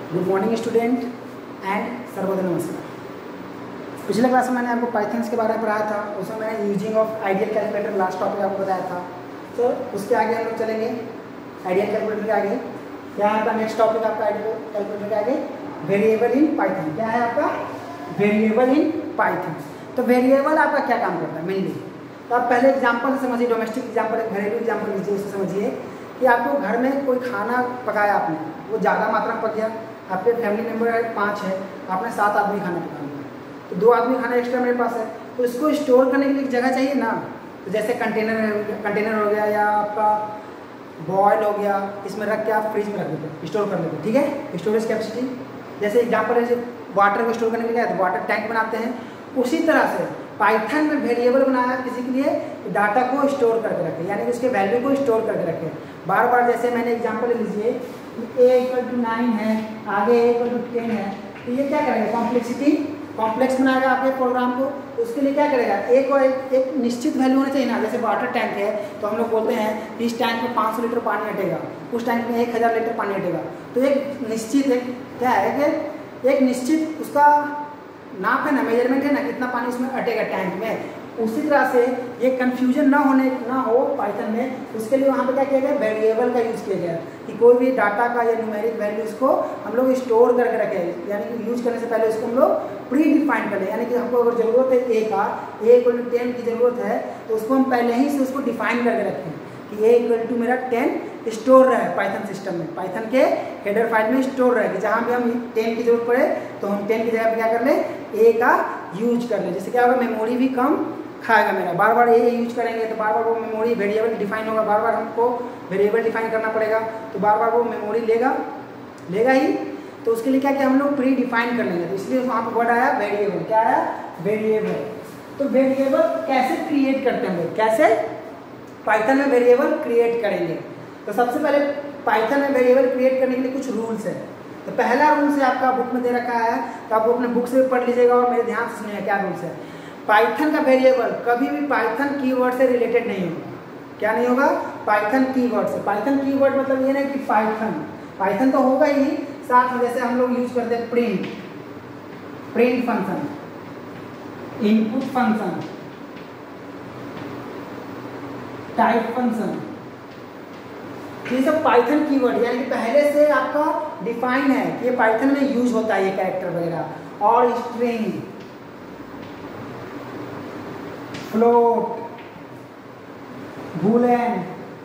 Good morning student and Sarvodaya नमस्कार। पिछले class में मैंने आपको पाइथन्स के बारे में पढ़ाया था, उसमें मैंने using of ideal calculator last topic आपको बताया था। तो उसके आगे हम लोग चलेंगे आइडियल कैलकुलेटर के आगे। क्या है आपका नेक्स्ट टॉपिक? आपका आइडियल कैलकुलेटर के आगे वेरिएबल इन पाइथन। क्या है आपका? Variable in Python. तो वेरिएबल आपका क्या काम करता है मेनली? तो आप पहले एग्जाम्पल से समझिए, डोमेस्टिक एग्जाम्पल, घरेलू एग्जाम्पल लीजिए। उससे समझिए कि आपको घर में कोई खाना पकाया आपने, वो ज़्यादा मात्रा में पक गया, आपके फैमिली मेम्बर है 5 है, आपने 7 आदमी खाना पका लिया, तो 2 आदमी खाना एक्स्ट्रा मेरे पास है, तो इसको स्टोर करने के लिए एक जगह चाहिए ना। तो जैसे कंटेनर हो गया या आपका बॉयल हो गया, इसमें रख के आप फ्रिज में रख देते, स्टोर कर लेते, ठीक है। स्टोरेज कैपेसिटी जैसे एग्जाम्पल है, वाटर को स्टोर करने के लिए तो वाटर टैंक बनाते हैं। उसी तरह से पाइथन में वेरिएबल बनाया किसी के लिए डाटा को स्टोर करके रखे, यानी कि उसके वैल्यू को स्टोर करके रखे बार बार। जैसे मैंने एग्जांपल लीजिए, a=9 है, आगे a=10 है, तो ये क्या करेगा? कॉम्प्लेक्स बनाएगा आपके प्रोग्राम को। तो उसके लिए क्या करेगा? a को एक निश्चित वैल्यू होना चाहिए ना। जैसे वाटर टैंक है तो हम लोग बोलते हैं कि इस टैंक में 500 लीटर पानी हटेगा, उस टैंक में 1000 लीटर पानी हटेगा। तो एक निश्चित क्या है कि एक निश्चित उसका नाप है ना, मेजरमेंट है ना, कितना पानी इसमें अटेगा टैंक में। उसी तरह से ये कंफ्यूजन ना हो पाइथन में, उसके लिए वहाँ पे क्या किया गया? वेरिएबल का यूज़ किया गया कि कोई भी डाटा का या न्यूमेरिक वैल्यू इसको हम लोग स्टोर करके रखें, यानी कि यूज करने से पहले इसको हम लोग प्री डिफाइन कर लें। यानी कि हमको अगर ज़रूरत है a का, a=10 की ज़रूरत है, तो उसको हम पहले ही से उसको डिफाइन करके रखें कि a= मेरा 10 स्टोर रहे पाइथन सिस्टम में, पाइथन के हेडर फाइल में स्टोर रहे कि जहाँ भी हम 10 की जरूरत पड़े तो हम 10 की जगह पर क्या कर लें? a का यूज कर लें। जैसे क्या होगा? मेमोरी भी कम खाएगा मेरा। बार बार a यूज करेंगे तो बार बार वो मेमोरी वेरिएबल डिफाइन होगा, बार बार हमको वेरिएबल डिफाइन करना पड़ेगा, तो बार बार वो मेमोरी लेगा ही। तो उसके लिए क्या किया हम लोग? प्री डिफाइन कर लेंगे। तो इसलिए वहाँ पर वर्ड आया वेरिएबल। क्या आया? वेरिएबल। तो वेरिएबल कैसे क्रिएट करते हैं हम लोग? कैसे पाइथन में वेरिएबल क्रिएट करेंगे? तो सबसे पहले पाइथन में वेरिएबल क्रिएट करने के लिए कुछ रूल्स है। तो पहला रूल्स है आपका बुक में दे रखा है, तो आप अपने बुक से पढ़ लीजिएगा और मेरे ध्यान से सुनिएगा क्या रूल्स है। पाइथन का वेरिएबल कभी भी पाइथन कीवर्ड से रिलेटेड नहीं होगा। क्या नहीं होगा? पाइथन कीवर्ड से। पाइथन कीवर्ड मतलब ये नहीं कि पाइथन तो होगा ही, साथ में जैसे हम लोग यूज करते हैं print function, input function, type function, ये सब पाइथन कीवर्ड यानी कि पहले से आपका डिफाइन है कि ये पाइथन में यूज होता है, ये कैरेक्टर वगैरह। और string, float, boolean,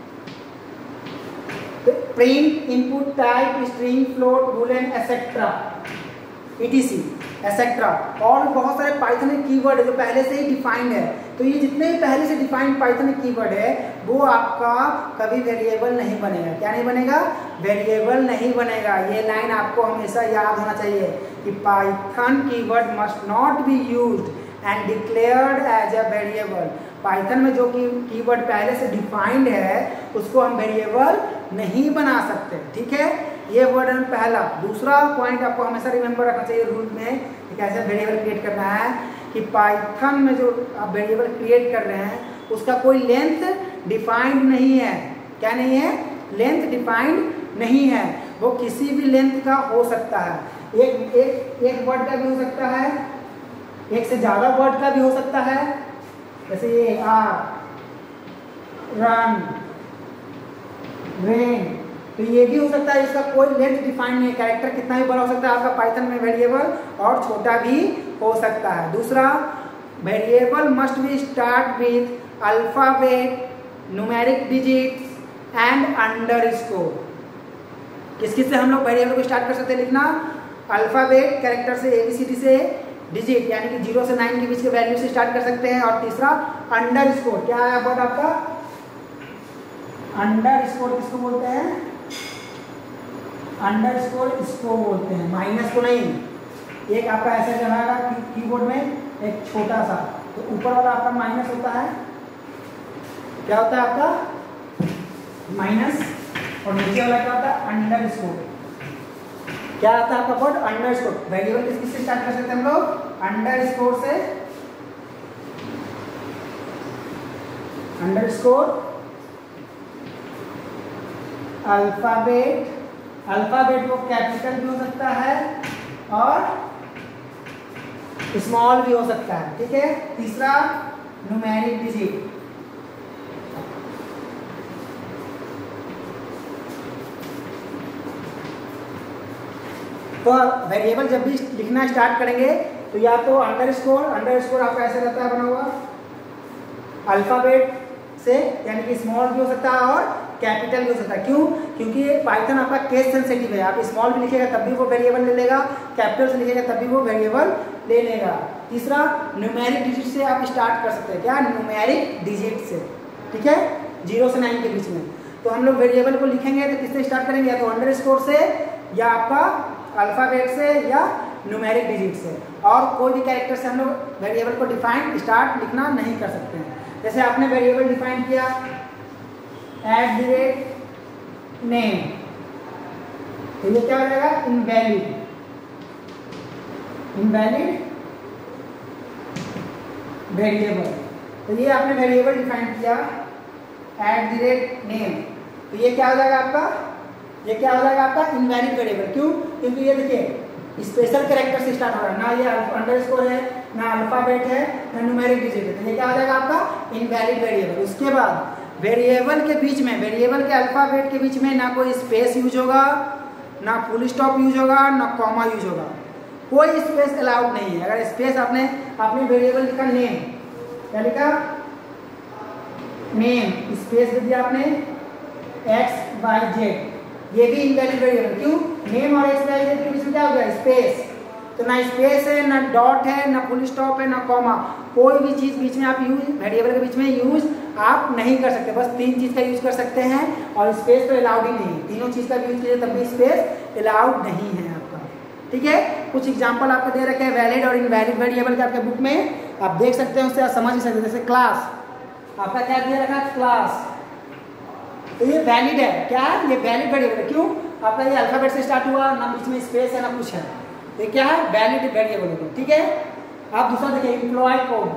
print, input, type, string, float, boolean, etcetera, etcetera. और बहुत सारे पाइथन में कीवर्ड है जो पहले से ही डिफाइंड है। तो ये जितने भी पहले से डिफाइंड पाइथन में कीवर्ड है वो आपका कभी वेरिएबल नहीं बनेगा। क्या नहीं बनेगा? वेरिएबल नहीं बनेगा। ये लाइन आपको हमेशा याद होना चाहिए कि Python keyword must not be used and declared as a variable. Python में जो कीवर्ड पहले से डिफाइंड है उसको हम वेरिएबल नहीं बना सकते, ठीक है। ये वर्ड है पहला। दूसरा पॉइंट आपको हमेशा रिमेंबर रखना चाहिए रूल में कि कैसे वेरिएबल क्रिएट करना है, कि पाइथन में जो आप वेरिएबल क्रिएट कर रहे हैं उसका कोई लेंथ डिफाइंड नहीं है। क्या नहीं है? लेंथ डिफाइंड नहीं है। वो किसी भी लेंथ का हो सकता है। एक वर्ड का भी हो सकता है, एक से ज़्यादा वर्ड का भी हो सकता है। जैसे ये रन, रेन, तो ये भी हो सकता है। इसका कोई लेंथ डिफाइन नहीं है। कैरेक्टर कितना भी बड़ा हो सकता है आपका पाइथन में वेरिएबल, और छोटा भी हो सकता है। दूसरा, variable must be start with alphabet, numeric digits and underscore. किस से हम लोग वेरिएबल को स्टार्ट कर सकते हैं लिखना? अल्फाबेट कैरेक्टर से, ABCD से, डिजिट यानी कि 0 से 9 के बीच के वैल्यू से स्टार्ट कर सकते हैं। और तीसरा अंडरस्कोर। क्या है वर्ड आपका? अंडरस्कोर किसको बोलते हैं? अंडरस्कोर इसको बोलते हैं, माइनस को नहीं। एक आपका ऐसा रहेगा कीबोर्ड में, एक छोटा सा, तो ऊपर वाला आपका माइनस होता है। क्या होता है आपका? माइनस। और नीचे वाला क्या होता है? अंडरस्कोर। क्या आता है आपका वर्ड? अंडरस्कोर। वेरिएबल किससे स्टार्ट कर सकते हैं हम लोग? अंडरस्कोर से। अंडरस्कोर, अल्फाबेट, अल्फाबेट को कैपिटल भी हो सकता है और स्मॉल भी हो सकता है, ठीक है। तीसरा न्यूमेरिक डिजिट, तो वेरिएबल जब भी लिखना स्टार्ट करेंगे तो या तो अंडरस्कोर आपका ऐसे रहता है बना हुआ अल्फाबेट से, यानी कि स्मॉल भी हो सकता है और कैपिटल भी हो सकता है। क्यों? क्योंकि पाइथन आपका केस सेंसिटिव है। आप स्मॉल भी लिखेगा तब भी वो वेरिएबल ले लेगा, कैपिटल से लिखेगा तब भी वो वेरिएबल ले लेगा। तीसरा न्यूमेरिक डिजिट से आप स्टार्ट कर सकते हैं, क्या? न्यूमेरिक डिजिट से, ठीक है, 0 से 9 के बीच में। तो हम लोग वेरिएबल को लिखेंगे तो किससे स्टार्ट करेंगे? या तो अंडरस्कोर से, या आपका अल्फाबेट से, या न्यूमेरिक डिजिट से। और कोई भी कैरेक्टर से हम लोग वेरिएबल को डिफाइन स्टार्ट लिखना नहीं कर सकते हैं। जैसे आपने वेरिएबल डिफाइन किया @name, तो ये क्या हो जाएगा? Invalid variable. तो ये आपने वेरिएबल डिफाइन किया @name, तो ये क्या हो जाएगा आपका? ये क्या हो जाएगा आपका? Invalid variable. क्यों? क्योंकि ये देखिए स्पेशल कैरेक्टर से स्टार्ट हो रहा है, ना ये अंडरस्कोर है, ना अल्फाबेट है, ना न्यूमेरिक डिजिट है, तो ये क्या हो जाएगा आपका? Invalid variable. उसके बाद वेरिएबल के बीच में, वेरिएबल के अल्फाबेट के बीच में ना कोई स्पेस यूज होगा, ना फुल स्टॉप यूज होगा, ना कॉमा यूज होगा, कोई स्पेस अलाउड नहीं है। अगर स्पेस आपने वेरिएबल लिखा नेम, क्या लिखा? नेम, स्पेस दे दिया आपने XYZ, ये भी इनवैलिड वेरिएबल। क्यों? नेम और XYZ के बीच में क्या हो गया? स्पेस। तो ना स्पेस है, ना डॉट है, ना फुल स्टॉप है, ना कॉमा, कोई भी चीज बीच में आप यूज, वेरिएबल के बीच में यूज आप नहीं कर सकते। बस 3 चीज का यूज कर सकते हैं और स्पेस तो अलाउड ही नहीं है। तीनों चीज का यूज कीजिए तब भी स्पेस अलाउड नहीं है आपका, ठीक है। कुछ एग्जांपल आपको दे रखे हैं वैलिड और इनवैलिड वेरिएबल के आपके बुक में, आप देख सकते हैं, उससे आप समझ ही सकते हैं। जैसे क्लास, आपका क्या दिया रखा? क्लास, तो ये वैलिड है, क्या? ये वैलिड वेरिएबल है। क्यों? आपका ये अल्फाबेट से स्टार्ट हुआ, ना बीच में स्पेस है, ना कुछ है, ये क्या है? वैलिड वेरिएबल है, ठीक है। आप दूसरा देखिए एम्प्लॉय कोड,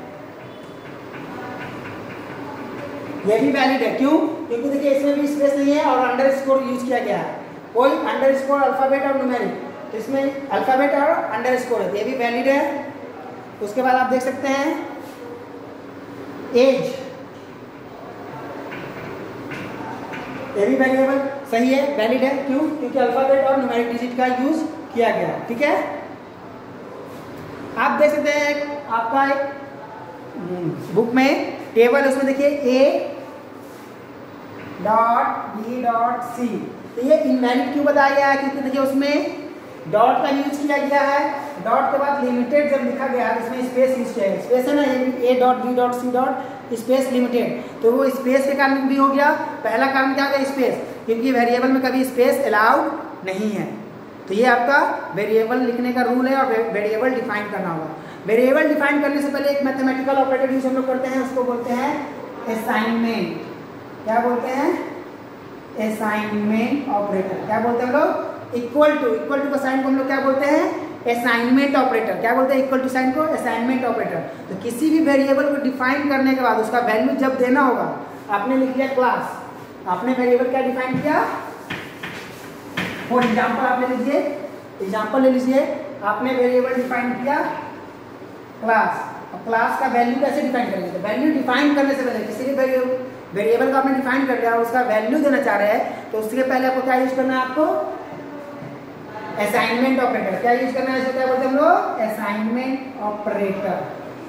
ये भी वैलिड है। क्यों? क्योंकि देखिए इसमें भी स्पेस नहीं है और अंडरस्कोर यूज किया गया है, कोई अंडरस्कोर अल्फाबेट और न्यूमेरिक, तो इसमें अल्फाबेट और अंडरस्कोर है, ये भी वैलिड है। उसके बाद आप देख सकते हैं एज, ये भी वेरिएबल सही है, वैलिड है। क्यों? क्योंकि अल्फाबेट और न्यूमेरिक डिजिट का यूज किया गया, ठीक है। आप देख सकते हैं आपका एक बुक में टेबल है, उसमें देखिए A.B.C, तो ये इनवैलिड क्यों बताया गया है? क्योंकि देखिए उसमें डॉट का यूज किया गया है, डॉट के बाद लिमिटेड जब लिखा गया है इसमें स्पेस यूज किया है, स्पेस है ना, A.B.C. स्पेस लिमिटेड, तो वो स्पेस के कारण भी हो गया। पहला कारण क्या हो गया? स्पेस, क्योंकि वेरिएबल में कभी स्पेस अलाउड नहीं है। तो ये आपका वेरिएबल लिखने का रूल है और वेरिएबल डिफाइन करना होगा। वेरिएबल डिफाइन करने से पहले एक मैथमेटिकल ऑपरेटर यूज हम लोग करते हैं, उसको बोलते हैं असाइनमेंट। क्या बोलते हैं? Assignment operator. क्या बोलते हैं हम लोग? इक्वल टू का साइन को हम लोग क्या बोलते हैं? Assignment operator. क्या बोलते हैं? इक्वल टू साइन को असाइनमेंट ऑपरेटर। तो किसी भी वेरिएबल को डिफाइन करने के बाद उसका वैल्यू जब देना होगा, आपने लिख लिया क्लास, आपने वेरिएबल क्या डिफाइन किया? फॉर एग्जाम्पल आप ले लीजिए, एग्जाम्पल ले लीजिए, आपने वेरिएबल डिफाइन किया क्लास। अब क्लास का वैल्यू कैसे डिफाइन करेंगे? तो वैल्यू डिफाइन करने से पहले किसी भी वेरिएबल का आपने डिफाइन कर लिया और उसका वैल्यू देना चाह रहे हैं, तो उसके पहले आपको क्या यूज करना है? आपको असाइनमेंट ऑपरेटर। क्या यूज करना है? इसको क्या बोलते हैं हम लोग? Assignment operator.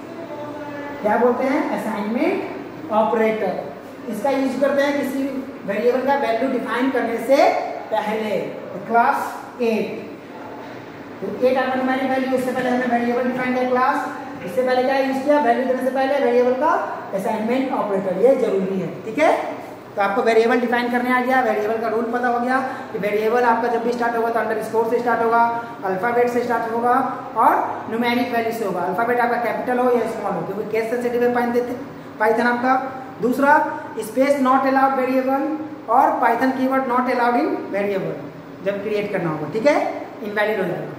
क्या बोलते हैं? Assignment operator. इसका यूज करते हैं किसी वेरिएबल का वैल्यू डिफाइन करने से पहले। तो क्लास 8, तो 8 आपका न्यूमेरिक वैल्यू, इससे पहले हमने वेरिएबल डिफाइन किया क्लास, इससे पहले क्या यूज किया? वैल्यू देने से पहले वेरिएबल का असाइनमेंट ऑपरेटर, ये जरूरी है, ठीक है। तो आपको वेरिएबल डिफाइन करने आ गया, वेरिएबल का रूल पता हो गया कि वेरिएबल आपका जब भी स्टार्ट होगा तो अंडरस्कोर से स्टार्ट होगा, अल्फाबेट से स्टार्ट होगा और न्यूमेरिक वैल्यू से होगा। अल्फाबेट आपका कैपिटल हो या स्मॉल हो, क्योंकि केस सेंसिटिव है पाइथन आपका। दूसरा, स्पेस नॉट अलाउड वेरिएबल और Python keyword not allowed in variable जब क्रिएट करना होगा, ठीक है, इनवैलिड हो जाएगा।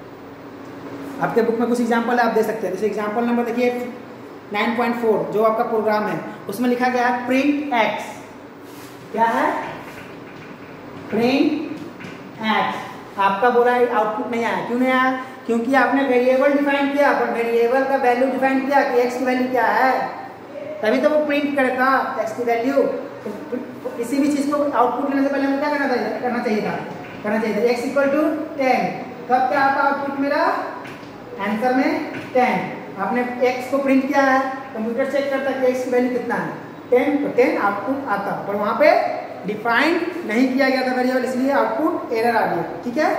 आपके बुक में कुछ एग्जांपल है, आप दे सकते हैं। जैसे एग्जांपल नंबर देखिए 9.4 जो आपका प्रोग्राम है, उसमें लिखा गया है प्रिंट एक्स। क्या है? Print x. आपका बोला आउटपुट नहीं आया, क्यों नहीं आया? क्योंकि आपने वेरिएबल डिफाइन किया, पर वेरिएबल का वैल्यू डिफाइन किया कि एक्स की वैल्यू क्या है, तभी तो वो प्रिंट करेगा एक्स की वैल्यू। तो किसी भी चीज को आउटपुट लेने से पहले हमें क्या करना चाहिए था एक्स इक्वल टू 10। तब क्या आता आउटपुट मेरा आंसर में 10। आपने एक्स को प्रिंट किया है, कंप्यूटर चेक करता है कि एक्स की वैल्यू कितना है 10, तो 10 आउटपुट आता, पर वहां पे डिफाइन नहीं किया गया था वेरिएबल, इसलिए आउटपुट एरर आ गया। ठीक है,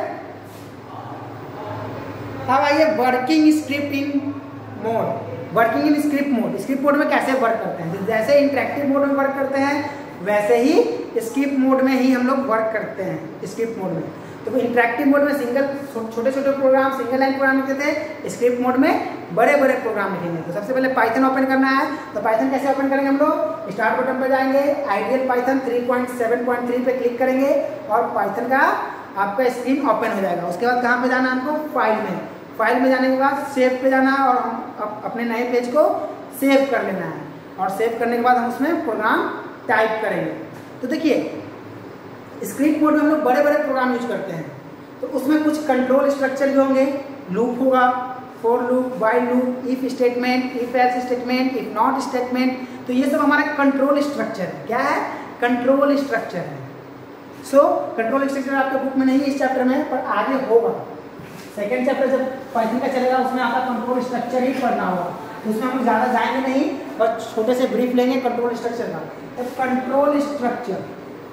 अब आइए working script in mode. Working in script mode, script mode में कैसे वर्क करते हैं? जैसे इंटरेक्टिव मोड में वर्क करते हैं वैसे ही स्क्रिप्ट मोड में ही हम लोग वर्क करते हैं। स्क्रिप्ट मोड में तो इंटरेक्टिव मोड में सिंगल छोटे छोटे प्रोग्राम, सिंगल लाइन प्रोग्राम लिखते थे, स्क्रिप्ट मोड में बड़े बड़े प्रोग्राम लिखेंगे। तो सबसे पहले पाइथन ओपन करना है, तो पाइथन कैसे ओपन करेंगे? हम लोग स्टार्ट बटन पर जाएंगे, आइडियल पाइथन 3.7.3 पे क्लिक करेंगे और पाइथन का आपका स्क्रीन ओपन हो जाएगा। उसके बाद कहाँ पे जाना है हमको? फाइल में। फाइल में जाने के बाद सेव पे जाना है और हम अपने नए पेज को सेव कर लेना है, और सेव करने के बाद हम उसमें प्रोग्राम टाइप करेंगे। तो देखिए स्क्रिप्ट मोड में हम लोग बड़े बड़े प्रोग्राम यूज करते हैं, तो उसमें कुछ कंट्रोल स्ट्रक्चर भी होंगे, लूप होगा, for loop, while loop, if statement, if else statement, if not statement. तो ये सब हमारा कंट्रोल स्ट्रक्चर है। क्या है? कंट्रोल स्ट्रक्चर है। सो कंट्रोल स्ट्रक्चर आपके बुक में नहीं है इस चैप्टर में, पर आगे होगा। सेकेंड चैप्टर जब पाइथन का चलेगा उसमें आपका कंट्रोल स्ट्रक्चर ही पढ़ना होगा, तो उसमें हम ज़्यादा जाएंगे नहीं, बस छोटे से ब्रीफ लेंगे कंट्रोल स्ट्रक्चर का। तो कंट्रोल स्ट्रक्चर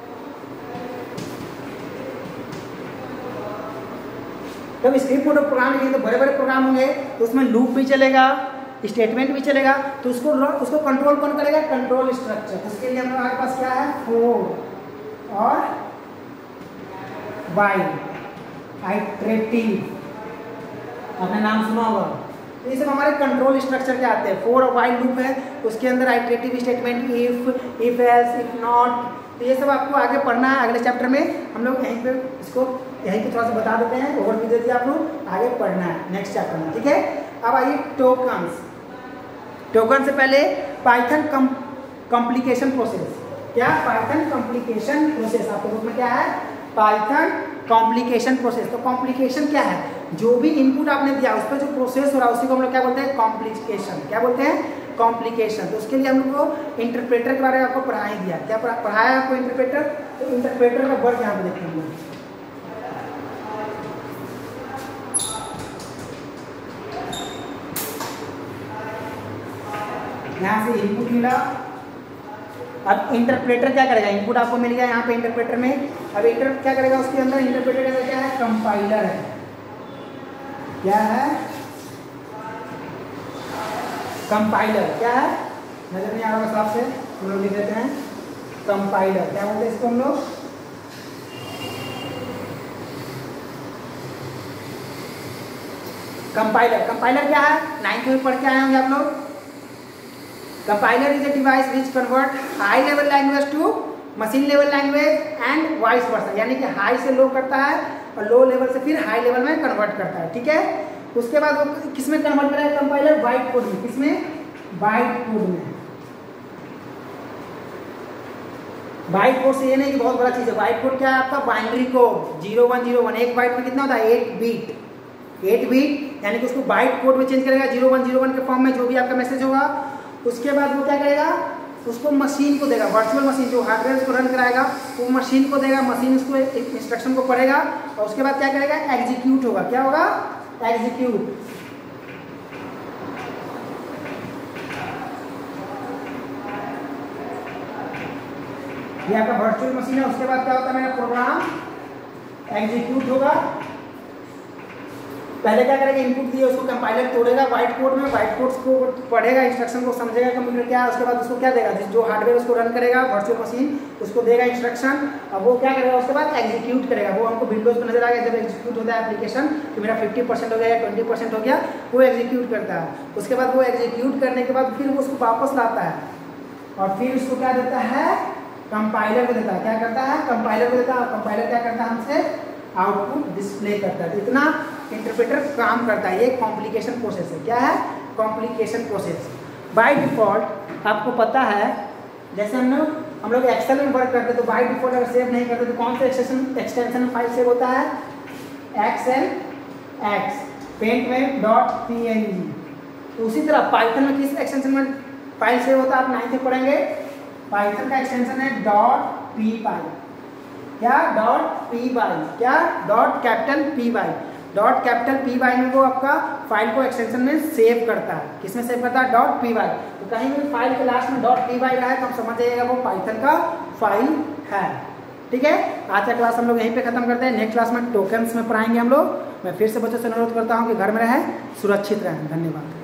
जब स्क्रिप्ट मोड प्रोग्राम लिखेंगे तो बड़े बड़े प्रोग्राम होंगे, तो उसमें लूप भी चलेगा, स्टेटमेंट भी चलेगा, तो उसको कंट्रोल कौन करेगा? Control structure. उसके लिए हमारे पास क्या है? फॉर और व्हाइल, आइटरेटिव, आपने नाम सुना होगा। तो ये सब हमारे कंट्रोल स्ट्रक्चर के आते हैं। फॉर और व्हाइल लूप है, उसके अंदर iterative statement, if else, if not, तो ये सब आपको आगे पढ़ना है अगले चैप्टर में। हम लोग यहीं पे इसको यहीं पे थोड़ा सा बता देते हैं, ओवरव्यू दे दिया आप लोग, आगे पढ़ना है नेक्स्ट चैप्टर में। ठीक है, अब आइए टोकन्स। टोकन से पहले पाइथन कॉम्प्लिकेशन प्रोसेस। क्या? पाइथन कॉम्प्लिकेशन प्रोसेस आपके बुक में क्या है? Python complication process. तो कॉम्प्लिकेशन क्या है? जो भी इनपुट आपने दिया उस पर जो प्रोसेस हो रहा है उसी को हम लोग क्या बोलते हैं? कॉम्प्लिकेशन। क्या बोलते हैं? कॉम्प्लिकेशन। तो उसके लिए हम लोग को इंटरप्रेटर के बारे में आपको पढ़ा ही दिया। क्या पढ़ाया आपको? इंटरप्रेटर। तो इंटरप्रेटर का वर्क यहाँ पे देखते हैं हम लोग। यहाँ से इनपुट मिला, अब इंटरप्रेटर क्या करेगा? इनपुट आपको मिल गया यहाँ पे इंटरप्रेटर में। अब क्या करेगा उसके अंदर? इंटरप्रेटर क्या है? कंपाइलर है। क्या है? कंपाइलर। क्या है? नजर नहीं आ रहा साफ से, हम लोग लिख देते हैं कंपाइलर। क्या बोलते हैं इसको हम लोग? कंपाइलर। कंपाइलर क्या है? 9th में पढ़ के आए होंगे आप लोग। Compiler is a device which convert high level language to machine level language and vice versa, यानी कि हाई से लो करता है और लो लेवल से फिर हाई लेवल में कन्वर्ट करता है। ठीक है, उसके बाद वो किस में कन्वर्ट करेगा कंपाइलर? बाइट कोड में। किसमें? बाइट कोड में। बाइट कोड से ये नहीं कि बहुत बड़ा चीज है। बाइट कोड क्या है आपका? Binary code 0101। एक बाइट में कितना होता है? 8 बीट। 8 बीट यानी कि उसको बाइट कोड में चेंज करेगा 0101 के फॉर्म में जो भी आपका मैसेज होगा। उसके बाद वो क्या करेगा? उसको मशीन को देगा, वर्चुअल मशीन जो हार्डवेयर उसको रन कराएगा वो मशीन को देगा, मशीन उसको इंस्ट्रक्शन को पढ़ेगा और उसके बाद क्या करेगा? एग्जीक्यूट होगा। क्या होगा? एग्जीक्यूट। ये आपका वर्चुअल मशीन है। उसके बाद क्या होता है? मेरा प्रोग्राम एग्जीक्यूट होगा। पहले क्या करेगा? इनपुट दिए उसको कंपाइलर तोड़ेगा व्हाइट कोड में, व्हाइट कोड को पढ़ेगा, इंस्ट्रक्शन को समझेगा कंप्यूटर क्या है। उसके बाद उसको क्या देगा? जो हार्डवेयर उसको रन करेगा वर्चुअल मशीन उसको देगा इंस्ट्रक्शन। अब वो क्या करेगा? उसके बाद एग्जीक्यूट करेगा। वो हमको विंडोज पर नजर आ गया जब एग्जीक्यूट होता है एप्लीकेशन कि मेरा 50% हो गया या 20% हो गया, वो एग्जीक्यूट करता है। उसके बाद वो एग्जीक्यूट करने के बाद फिर वो उसको वापस लाता है और फिर उसको क्या देता है? कंपाइलर को देता है। क्या करता है? कंपाइलर को देता है। कंपाइलर क्या करता है? हमसे आउटपुट डिस्प्ले करता है। इतना इंटरप्रेटर काम करता है। ये कॉम्प्लिकेशन प्रोसेस है। क्या है? Complication process. बाय डिफॉल्ट आपको पता है जैसे हम लोग हम लोग एक्सेल में वर्क करते हैं तो बाय डिफॉल्ट अगर सेव नहीं करते तो कौन से एक्सटेंशन में फाइल सेव होता है? एक्सेल एक्स, पेंट में .png। तो उसी तरह पाइथन में किस एक्सटेंशन में फाइल सेव होता है? आप 9th में पढ़ेंगे। पाइथन का एक्सटेंशन है .py। क्या? .py। क्या? .py में वो आपका फाइल को एक्सटेंशन में सेव करता है। किसमें सेव करता है? .py। तो कहीं भी फाइल के लास्ट में .py रहा है तो आप समझ जाइएगा वो पाइथन का फाइल है। ठीक है, आज का क्लास हम लोग यहीं पे खत्म करते हैं। नेक्स्ट क्लास में टोकन्स में पढ़ाएंगे हम लोग। मैं फिर से बच्चों से अनुरोध करता हूँ कि घर में रहें, सुरक्षित रहें। धन्यवाद।